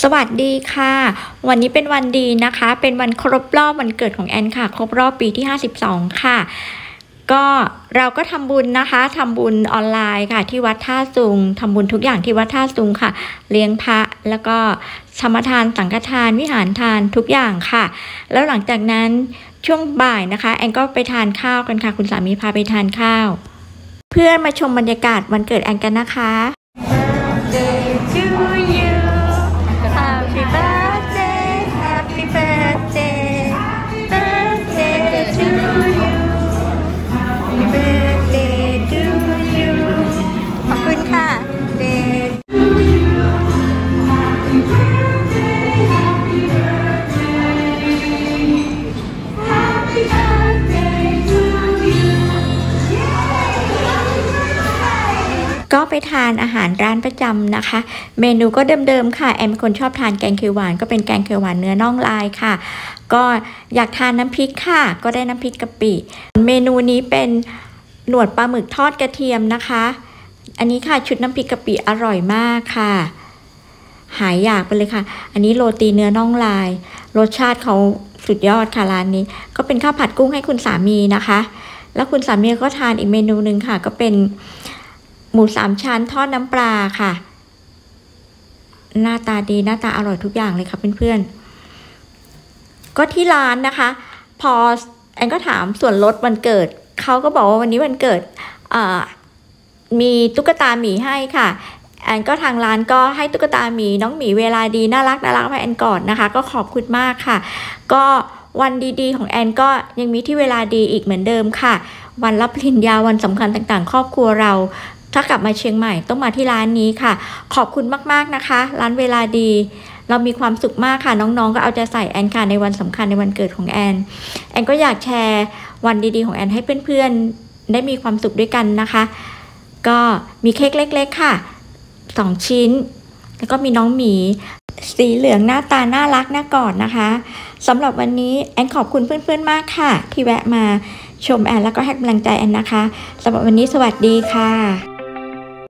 วัสดีค่ะวันนี้เป็นวันดีนะคะเป็นวันครบรอบวันเกิดของแอนค่ะครบรอบปีที่52ค่ะก็เราก็ทำบุญนะคะทำบุญออนไลน์ค่ะที่วัดท่าซุงทำบุญทุกอย่างที่วัดท่าซุงค่ะเลี้ยงพระแล้วก็ธรรมทานสังฆทานวิหารทานทุกอย่างค่ะแล้วหลังจากนั้นช่วงบ่ายนะคะแอนก็ไปทานข้าวกันค่ะคุณสามีพาไปทานข้าวเพื่อมาชมบรรยากาศวันเกิดแอนกันนะคะ Birthday to you Happy birthday Happy birthday Birthday to you Happy birthday to you ขอบคุณค่ะ Day to you Happy birthday Happy birthday Happy birthday to you ก็ไปทานอาหารร้านประจำนะคะเมนูก็เดิมๆค่ะแอมเป็นคนชอบทานแกงเขียวหวานก็เป็นแกงเขียวหวานเนื้อน่องลายค่ะก็อยากทานน้ำพริกค่ะก็ได้น้ำพริกกะปิเมนูนี้เป็นหนวดปลาหมึกทอดกระเทียมนะคะอันนี้ค่ะชุดน้ำพริกกะปิอร่อยมากค่ะหายอยากไปเลยค่ะอันนี้โรตีเนื้อน่องลายรสชาติเขาสุดยอดค่ะร้านนี้ก็เป็นข้าวผัดกุ้งให้คุณสามีนะคะแล้วคุณสามีก็ทานอีกเมนูหนึ่งค่ะก็เป็นหมู3ชั้นทอดน้ำปลาค่ะหน้าตาดีหน้าตาอร่อยทุกอย่างเลยค่ะเพื่อนๆก็ที่ร้านนะคะพอแอนก็ถามส่วนลดวันเกิดเขาก็บอกว่าวันนี้วันเกิดมีตุ๊กตาหมีให้ค่ะแอนก็ทางร้านก็ให้ตุ๊กตาหมีน้องหมีเวลาดีน่ารักให้แอนกอดนะคะก็ขอบคุณมากค่ะก็วันดีๆของแอนก็ยังมีที่เวลาดีอีกเหมือนเดิมค่ะวันรับปริญญาวันสำคัญต่างๆครอบครัวเราถ้ากลับมาเชียงใหม่ต้องมาที่ร้านนี้ค่ะขอบคุณมากๆนะคะร้านเวลาดีเรามีความสุขมากค่ะน้องๆก็เอาใจใส่แอนค่ะในวันสำคัญในวันเกิดของแอนก็อยากแชร์วันดีๆของแอนให้เพื่อนๆได้มีความสุขด้วยกันนะคะก็มีเค้กเล็กๆค่ะ2ชิ้นแล้วก็มีน้องหมีสีเหลืองหน้าตาน่ารักน่ากอดนะคะสำหรับวันนี้แอนขอบคุณเพื่อนๆมากค่ะที่แวะมาชมแอนแล้วก็ให้กำลังใจแอนนะคะสำหรับวันนี้สวัสดีค่ะ